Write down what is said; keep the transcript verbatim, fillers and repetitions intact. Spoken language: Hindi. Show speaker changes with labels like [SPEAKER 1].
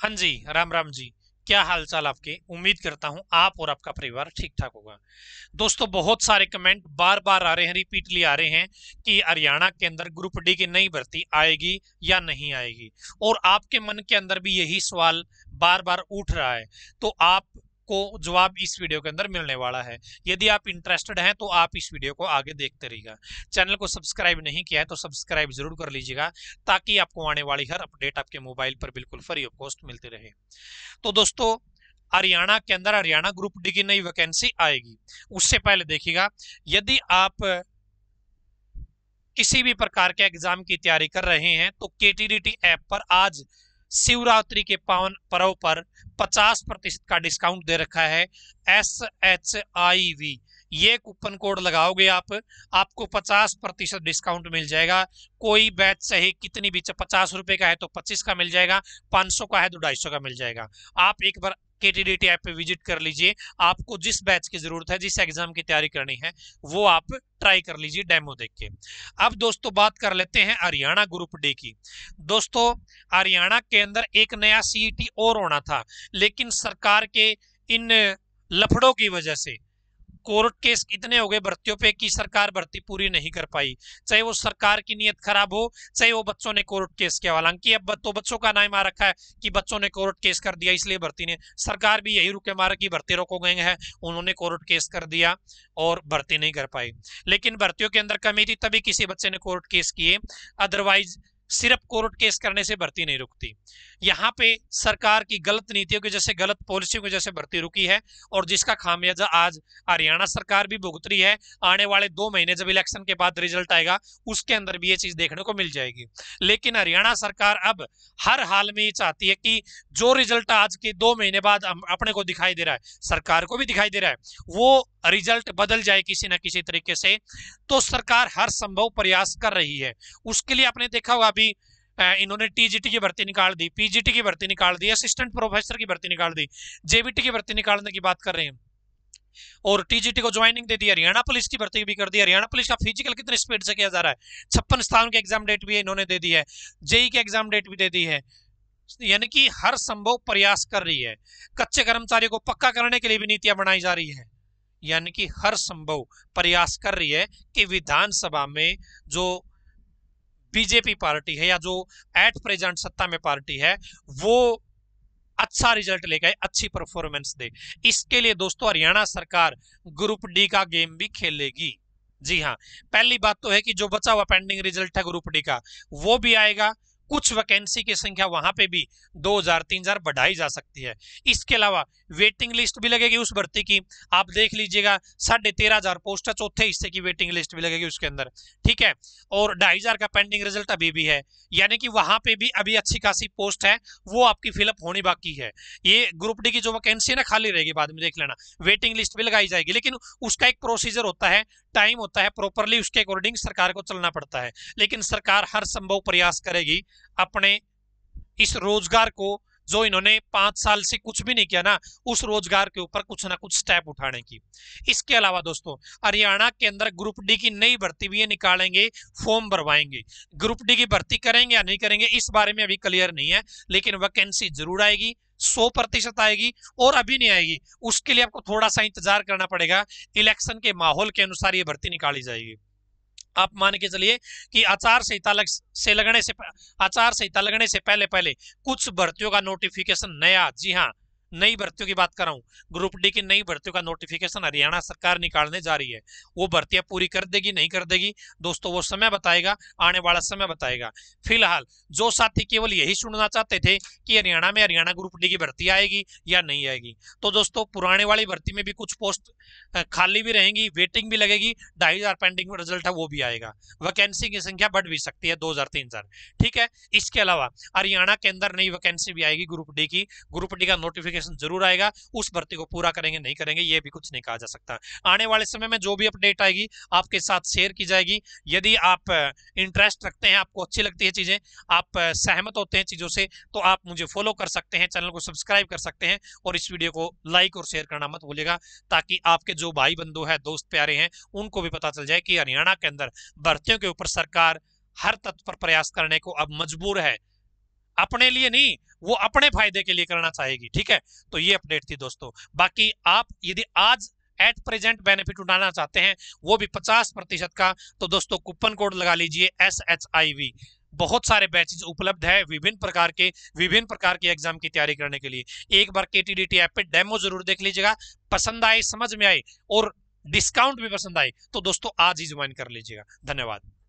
[SPEAKER 1] हाँ जी, राम राम जी। क्या हाल चाल आपके? उम्मीद करता हूं आप और आपका परिवार ठीक ठाक होगा। दोस्तों, बहुत सारे कमेंट बार बार आ रहे हैं, रिपीटली आ रहे हैं कि हरियाणा के अंदर ग्रुप डी की नई भर्ती आएगी या नहीं आएगी। और आपके मन के अंदर भी यही सवाल बार बार उठ रहा है। तो आप को जवाब इस वीडियो के अंदर मिलने वाला है। यदि आप इंटरेस्टेड हैं तो आप इस वीडियो को आगे देखते रहिएगा। चैनल को सब्सक्राइब नहीं किया है तो सब्सक्राइब जरूर कर लीजिएगा, ताकि आपको आने वाली हर अपडेट आपके मोबाइल पर बिल्कुल फ्री ऑफ कॉस्ट मिलती रहे। तो दोस्तों, हरियाणा के अंदर हरियाणा ग्रुप डी की नई वैकेंसी आएगी। उससे पहले देखिएगा, यदि आप किसी भी प्रकार के एग्जाम की तैयारी कर रहे हैं तो केटीडीटी ऐप पर आज शिवरात्रि के पावन पर्व पर पचास प्रतिशत का डिस्काउंट दे रखा है। एस एच आई वी ये कूपन कोड लगाओगे आप, आपको पचास प्रतिशत डिस्काउंट मिल जाएगा। कोई बैच चाहे कितनी भी, पचास रुपए का है तो पच्चीस का मिल जाएगा, पांच सौ का है तो ढाई सौ का मिल जाएगा। आप एक बार केटीडीटी ऐप पे विजिट कर लीजिए। आपको जिस बैच की जरूरत है, जिस एग्जाम की तैयारी करनी है, वो आप ट्राई कर लीजिए डेमो देख के। अब दोस्तों, बात कर लेते हैं हरियाणा ग्रुप डी की। दोस्तों, हरियाणा के अंदर एक नया सीईटी और होना था, लेकिन सरकार के इन लफड़ों की वजह से कोर्ट केस इतने हो गए भर्तियों पे कि सरकार भर्ती पूरी नहीं कर पाई। चाहे वो सरकार की नीयत खराब हो, चाहे वो बच्चों ने कोर्ट केस किया। हालांकि अब तो बच्चों का नाम आ रखा है कि बच्चों ने कोर्ट केस कर दिया, इसलिए भर्ती ने, सरकार भी यही रुके मारा कि भर्ती रोको गए हैं, उन्होंने कोर्ट केस कर दिया और भर्ती नहीं कर पाई। लेकिन भर्तियों के अंदर कमी थी, तभी किसी बच्चे ने कोर्ट केस किए। अदरवाइज सिर्फ कोर्ट केस करने से भर्ती नहीं रुकती। यहाँ पे सरकार की गलत नीतियों की वजह से, गलत पॉलिसियों की वजह से भर्ती रुकी है, और जिसका खामियाजा आज हरियाणा सरकार भी भुगत रही है। आने वाले दो महीने जब इलेक्शन के बाद रिजल्ट आएगा, उसके अंदर भी ये चीज देखने को मिल जाएगी। लेकिन हरियाणा सरकार अब हर हाल में ये चाहती है कि जो रिजल्ट आज के दो महीने बाद अपने को दिखाई दे रहा है, सरकार को भी दिखाई दे रहा है, वो रिजल्ट बदल जाए किसी ना किसी तरीके से। तो सरकार हर संभव प्रयास कर रही है। उसके लिए आपने देखा होगा, अभी इन्होंने टीजीटी की भर्ती निकाल दी, पीजीटी की भर्ती निकाल दी, असिस्टेंट प्रोफेसर की भर्ती निकाल दी, जेबीटी की भर्ती निकालने की बात कर रहे हैं, और टीजीटी को ज्वाइनिंग दे दी। हरियाणा पुलिस की भर्ती भी कर दी। हरियाणा पुलिस का फिजिकल कितनी स्पीड से किया जा रहा है, छप्पन स्थान की एग्जाम डेट भी इन्होंने दे दी है, जेई की एग्जाम डेट भी दे दी है। यानी कि हर संभव प्रयास कर रही है। कच्चे कर्मचारियों को पक्का करने के लिए भी नीतियां बनाई जा रही है। यानी कि हर संभव प्रयास कर रही है कि विधानसभा में जो बीजेपी पार्टी है, या जो एट प्रेजेंट सत्ता में पार्टी है, वो अच्छा रिजल्ट लेकर आए, अच्छी परफॉर्मेंस दे। इसके लिए दोस्तों, हरियाणा सरकार ग्रुप डी का गेम भी खेलेगी। जी हाँ, पहली बात तो है कि जो बचा हुआ पेंडिंग रिजल्ट है ग्रुप डी का, वो भी आएगा। कुछ वैकेंसी की संख्या वहां पे भी दो हजार तीन हजार बढ़ाई जा सकती है। इसके अलावा वेटिंग लिस्ट भी लगेगी उस भर्ती की। आप देख लीजिएगा, साढ़े तेरह हजार पोस्ट है, चौथे हिस्से की वेटिंग लिस्ट भी लगेगी उसके अंदर। ठीक है, और ढाई हजार का पेंडिंग रिजल्ट अभी भी है। यानी कि वहां पे भी अभी अच्छी खासी पोस्ट है, वो आपकी फिलअप होनी बाकी है। ये ग्रुप डी की जो वैकेंसी है ना, खाली रहेगी, बाद में देख लेना। वेटिंग लिस्ट भी लगाई जाएगी, लेकिन उसका एक प्रोसीजर होता है, टाइम होता है, प्रॉपरली उसके अकॉर्डिंग सरकार को चलना पड़ता है। लेकिन सरकार हर संभव प्रयास करेगी अपने इस रोजगार को, जो इन्होंने पांच साल से कुछ भी नहीं किया ना, उस रोजगार के ऊपर कुछ ना कुछ स्टेप उठाने की। इसके अलावा दोस्तों, हरियाणा के अंदर ग्रुप डी की नई भर्ती भी ये निकालेंगे, फॉर्म भरवाएंगे। ग्रुप डी की भर्ती करेंगे या नहीं करेंगे, इस बारे में अभी क्लियर नहीं है, लेकिन वैकेंसी जरूर आएगी, सौ प्रतिशत आएगी। और अभी नहीं आएगी, उसके लिए आपको थोड़ा सा इंतजार करना पड़ेगा। इलेक्शन के माहौल के अनुसार ये भर्ती निकाली जाएगी। आप मान के चलिए कि आचार संहिता लग से लगने से आचार संहिता लगने से पहले पहले कुछ भर्तियों का नोटिफिकेशन नया, जी हाँ, नई भर्तियों की बात कर रहा हूं, ग्रुप डी की नई भर्तियों का नोटिफिकेशन हरियाणा सरकार निकालने जा रही है। वो भर्तियां पूरी कर देगी नहीं कर देगी दोस्तों, वो समय बताएगा, आने वाला समय बताएगा। फिलहाल जो साथी केवल यही सुनना चाहते थे कि हरियाणा में हरियाणा ग्रुप डी की भर्ती आएगी या नहीं आएगी, तो दोस्तों, पुराने वाली भर्ती में भी कुछ पोस्ट खाली भी रहेंगी, वेटिंग भी लगेगी, ढाई हजार पेंडिंग रिजल्ट है वो भी आएगा। वैकेंसी की संख्या बढ़ भी सकती है, दो हजार तीन हजार। ठीक है, इसके अलावा हरियाणा के अंदर नई वैकेंसी भी आएगी ग्रुप डी की। ग्रुप डी का नोटिफिकेशन जरूर आएगा, उस भर्ती को पूरा करेंगे नहीं करेंगे ये भी कुछ नहीं कहा जा सकता। आने वाले समय में जो भी अपडेट आएगी आपके साथ शेयर की जाएगी। यदि आप इंटरेस्ट रखते हैं, आपको अच्छी लगती है चीजें, आप सहमत होते हैं चीजों से, तो आप मुझे फॉलो कर सकते हैं, चैनल को सब्सक्राइब कर सकते हैं, और इस वीडियो को लाइक और शेयर करना मत भूलिएगा, ताकि आपके जो भाई बंधु है, दोस्त प्यारे हैं, उनको भी पता चल जाए कि हरियाणा के अंदर भर्तियों के ऊपर सरकार हर तत्पर प्रयास करने को अब मजबूर है। अपने लिए नहीं, वो अपने फायदे के लिए करना चाहेगी। ठीक है, तो ये अपडेट थी दोस्तों। बाकी आप यदि आज एट प्रेजेंट बेनिफिट उठाना चाहते हैं, वो भी पचास प्रतिशत का, तो दोस्तों कूपन कोड लगा लीजिए एस एच आई वी। बहुत सारे बैचेज उपलब्ध है विभिन्न प्रकार के, विभिन्न प्रकार के एग्जाम की तैयारी करने के लिए। एक बार केटीडीटी ऐप पे डेमो जरूर देख लीजिएगा, पसंद आए, समझ में आए और डिस्काउंट भी पसंद आए, तो दोस्तों आज ही ज्वाइन कर लीजिएगा। धन्यवाद।